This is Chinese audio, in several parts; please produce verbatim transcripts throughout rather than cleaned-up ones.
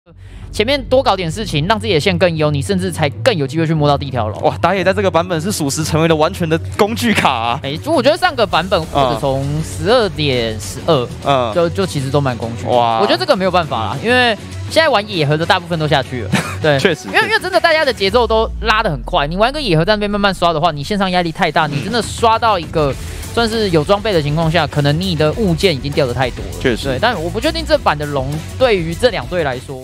前面多搞点事情，让自己的线更优，你甚至才更有机会去摸到第一条龙。 哇，打野在这个版本是属实成为了完全的工具卡、啊。 哎、欸，我觉得上个版本或者从十二点十二，嗯，就就其实都蛮工具。哇，我觉得这个没有办法啦，因为现在玩野盒的大部分都下去了。对， 确实， 因为因为真的大家的节奏都拉得很快，你玩个野盒在那边慢慢刷的话，你线上压力太大，你真的刷到一个。算是有装备的情况下，可能你的物件已经掉得太多了。 确实， 对，但我不确定这版的龙对于这两队来说，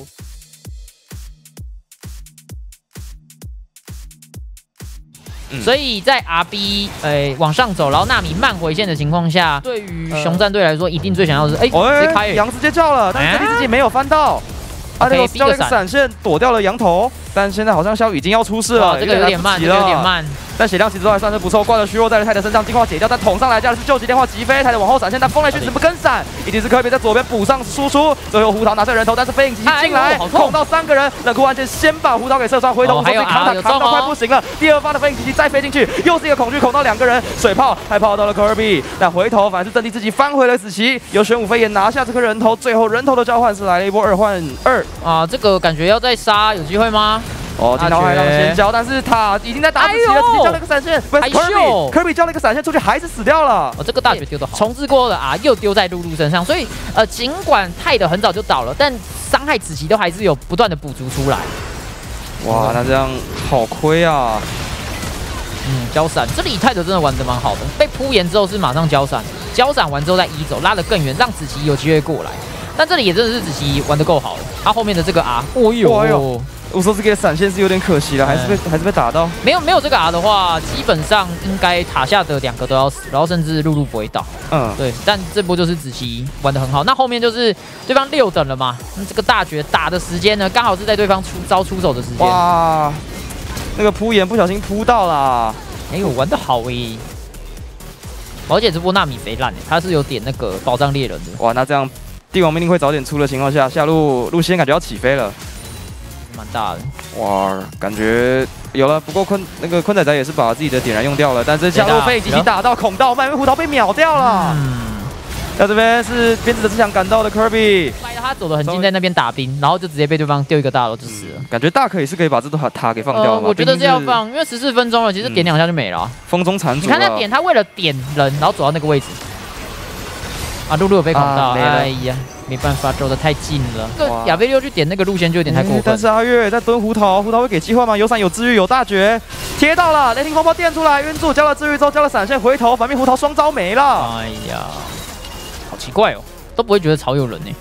嗯、所以在 R B 呃往上走，然后纳米慢回线的情况下，对于熊战队来说，一定最想要的是哎，直接开羊直接叫了，但是自己没有翻到。啊，那个交了一个闪现躲掉了羊头，但现在好像肖宇已经要出事了， 这个有点慢，这个有点慢。 但血量其实都还算是不错，挂了虚弱在了泰的身上，进化解掉，但捅上来加的是救急电话击飞，泰的往后闪现，但风来迅怎么跟闪？一定是科比在左边补上输出，最后胡桃拿下人头，但是飞影击进来，控到三个人，冷酷完全先把胡桃给射穿，回头还有扛塔扛到快不行了，第二发的飞影击再飞进去，又是一个恐惧恐到两个人，水炮还炮到了科比，但回头反而是阵地自己翻回了子琪，由玄武飞也拿下这颗人头，最后人头的交换是来了一波二换二啊，这个感觉要再杀有机会吗？ 哦，金桃还让先交，但是他已经在打子琪了，自己交了一个闪现，不是 Kirby Kirby 交了一个闪现出去，还是死掉了。 哦，这个大绝丢的好，重置过后的啊，又丢在露露身上，所以呃，尽管泰的很早就倒了，但伤害子琪都还是有不断的补足出来。 哇，那这样好亏啊！ 嗯，交闪，这里泰德真的玩得蛮好的，被扑炎之后是马上交闪，交闪完之后再移走，拉得更远，让子琪有机会过来。但这里也真的是子琪玩得够好了，他后面的这个 R， 哦呦。 我说这个闪现是有点可惜了，还是被、嗯、还是被打到。 没有没有这个 R 的话，基本上应该塔下的两个都要死，然后甚至露露不会倒。嗯，对。但这波就是子琪玩得很好，那后面就是对方六等了嘛，那这个大绝打的时间呢，刚好是在对方出招出手的时间。 哇，那个扑炎不小心扑到啦。 哎呦，玩得好诶、欸！而且这波纳米肥烂诶，他是有点那个宝藏猎人的。 哇，那这样帝王命令会早点出的情况下，下路路仙感觉要起飞了。 蛮大的哇，感觉有了。不过坤那个坤仔仔也是把自己的点燃用掉了，但是下路被集体打到孔道，因为胡桃被秒掉了。嗯，那这边是鞭子的之强赶到的 Kirby， 他走得很近，在那边打兵，然后就直接被对方丢一个大楼就死了。 嗯、感觉大可也是可以把这座塔给放掉、呃、 我觉得这要放，因为十四分钟了，其实点两下就没了、啊嗯。 风中残烛。 你看他点，他为了点人，然后走到那个位置。啊，露露有被孔到，啊、哎呀。没办法，走得太近了。这个亚贝六去点那个路线就有点太过分。嗯、 但是阿月在蹲胡桃，胡桃会给机会吗？有闪有治愈有大绝，贴到了雷霆风暴电出来，晕住，交了治愈之后交了闪现，回头反面胡桃双招没了。 哎呀，好奇怪哦，都不会觉得曹有人呢。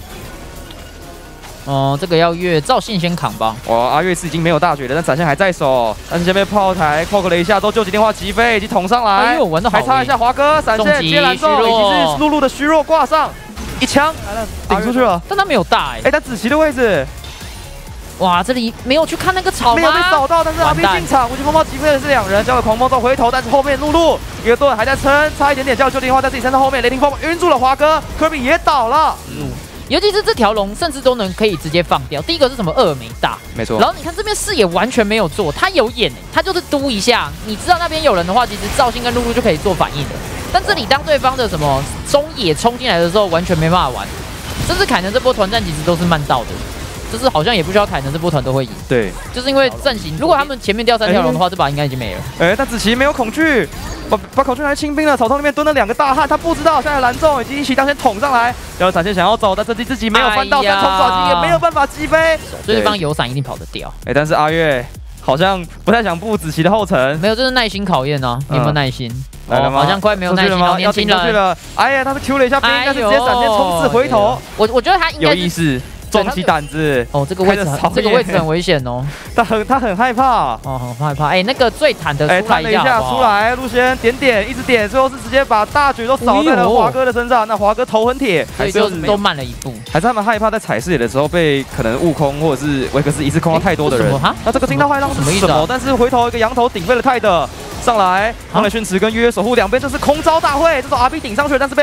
哦、呃，这个要月赵信先扛吧。 哇，阿月是已经没有大绝了，但闪现还在手，但是先被炮台 poke 了一下，都救急电话击飞，以及捅上来。 哎呦，玩得好、欸！ 还差一下华哥闪现接蓝中，以及是露露的虚弱挂上。一枪顶出去了， 但他没有大哎、欸， 哎、欸，他子琪的位置， 哇，这里没有去看那个草吗？ 没有被扫到，但是 R B 进场，无极风暴击飞的是两人，交了狂风之后回头，但是后面露露一个盾还在撑，差一点点交了救电话在自己身上后面，雷霆风暴晕住了华哥，科比也倒了。嗯， 尤其是这条龙，甚至都能可以直接放掉。第一个是什么？二没大， 没错。 然后你看这边视野完全没有做，他有眼、欸，他就是嘟一下，你知道那边有人的话，其实赵信跟露露就可以做反应的。但这里当对方的什么中野冲进来的时候，完全没办法玩。甚至凯能这波团战其实都是慢到的，就是好像也不需要凯能这波团都会赢。对，就是因为阵型，如果他们前面掉三条龙的话，这把应该已经没了。 哎，但子琪没有恐惧，把把恐惧拿来清兵了。草丛里面蹲了两个大汉，他不知道现在蓝中已经一起当先捅上来，然后闪现想要走，但这里自己没有翻到，但冲爪机也没有办法击飞， 所以对方有闪一定跑得掉。 哎，但是阿月好像不太想步子琪的后尘， 没有，这是耐心考验啊，你有没有耐心？ 来了吗？ 好像快没有耐心了，年轻人。 去了，哎呀，他是 Q 了一下兵，但是直接闪现冲刺回头。 我我觉得他应该有意思，壮起胆子。 哦，这个位置很，这个位置很危险哦。 他很他很害怕， 哦，很害怕。哎，那个最坦的出来一下， 出来，陆先点点一直点，最后是直接把大举都扫在了华哥的身上。那华哥头很铁， 所以就都慢了一步。 还是他们害怕在踩视野的时候被可能悟空或者是维克斯一次空到太多的人。那这个金刀坏浪是什么？但是回头一个羊头顶飞了泰的。上来，康雷训池跟约约守护两边，这是空招大会，这种 R B 顶上去了，但是被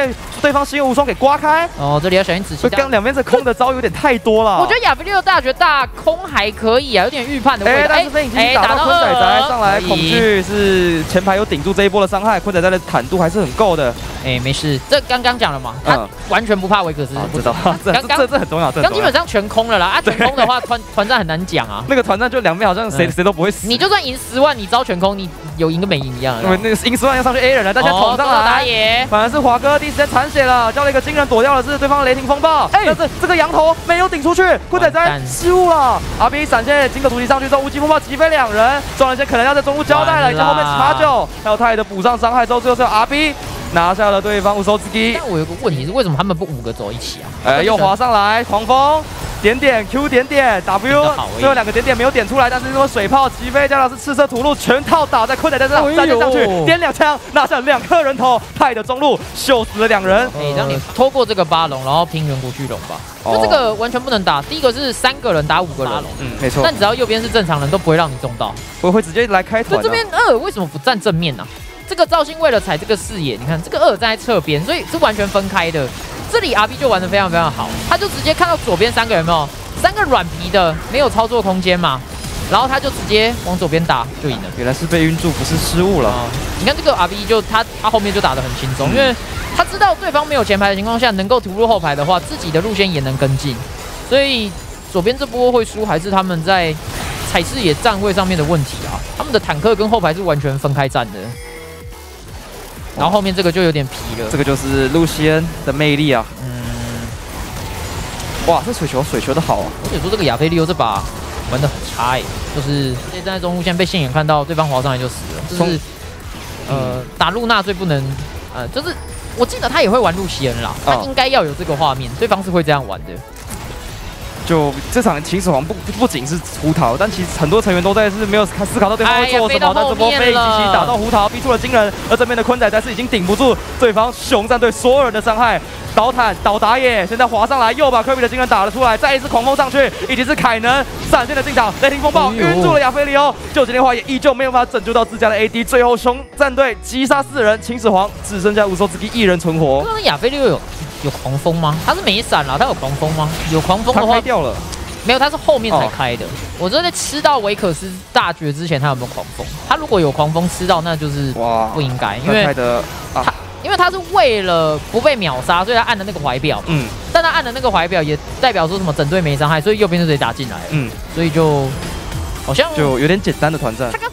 对方星月无双给刮开。 哦，这里要小心仔细。 所以刚两边这空的招有点太多了。 我觉得亚菲利欧大绝大空还可以啊，有点预判的味道。 哎，但是飞影机打到坤仔仔上来，恐惧是前排有顶住这一波的伤害，坤仔仔的坦度还是很够的。 哎，没事，这刚刚讲了嘛，他完全不怕维克斯。 知道，这这这很重要。 刚基本上全空了啦，啊，全空的话团团战很难讲啊。 那个团战就两边好像谁谁都不会死。 你就算赢十万，你招全空，你有赢跟没赢一样。 因为那个赢十万要上去 A 人了，大家捅上来。反而是华哥第一时间残血了，交了一个惊人躲掉的是对方的雷霆风暴。但是这个羊头没有顶出去，坤仔仔失误了。R B 闪现金的突击上去之后，无极风暴击飞两人，双人线可能要在中路交代了，以及后面查九还有泰的补上伤害之后，最后是 R B 拿下了对方无手自己。 但我有个问题是，为什么他们不五个走一起啊？ 哎，又滑上来，狂风。点点 Q 点点 W， 最后两个点点没有点出来，但是因为水炮击飞，加上是赤色土路全套打在坤仔仔身上，再接上去点两枪，拿下两颗人头，派的中路秀死了两人。 哎，让你拖过这个八龙，然后拼远古巨龙吧。就这个完全不能打。第一个是三个人打五个人， 嗯，没错。 但只要右边是正常人，都不会让你中到。 我会直接来开团。 这边二为什么不站正面呢？这个赵信为了踩这个视野，你看这个二站在侧边，所以是完全分开的。这里 R B 就玩得非常非常好，他就直接看到左边三个人有没有？三个软皮的没有操作空间嘛，然后他就直接往左边打就赢了。 原来是被晕住，不是失误了。哦、 你看这个 R B 就他他后面就打得很轻松，嗯、因为他知道对方没有前排的情况下，能够突入后排的话，自己的路线也能跟进，所以左边这波会输还是他们在踩视野站位上面的问题啊。他们的坦克跟后排是完全分开站的。然后后面这个就有点皮了， 这个就是露西恩的魅力啊。嗯，哇，这水球水球的好啊！ 而且说这个亚菲利欧这把玩得很差哎，就是站在中路线被信眼看到对方滑上来就死了，这是呃打露娜最不能呃，就是我记得他也会玩露西恩啦，他应该要有这个画面，对方是会这样玩的。 就这场秦始皇不不仅是胡桃，但其实很多成员都在是没有思考到对方会做什么，但这波飞机器打到胡桃，逼出了惊人，而这边的坤仔仔是已经顶不住对方熊战队所有人的伤害，倒坦倒打野，现在滑上来又把科比的惊人打了出来，再一次狂风上去，以及是凯能闪现的进场，雷霆风暴晕住了亚菲利欧，救急电话也依旧没有办法拯救到自家的 A D， 最后熊战队击杀四人，秦始皇只剩下无手之基一人存活。 那亚菲利欧有有狂风吗？他是没闪了，他有狂风吗？有狂风的话， 他开掉了。 没有，他是后面才开的。哦、我觉得在吃到维克斯大绝之前，他有没有狂风？他如果有狂风吃到，那就是不应该，因为他、啊、因为他是为了不被秒杀，所以他按的那个怀表。嗯，但他按的那个怀表也代表说什么整队没伤害，所以右边就直接打进来了。嗯，所以就好像就有点简单的团战。 他刚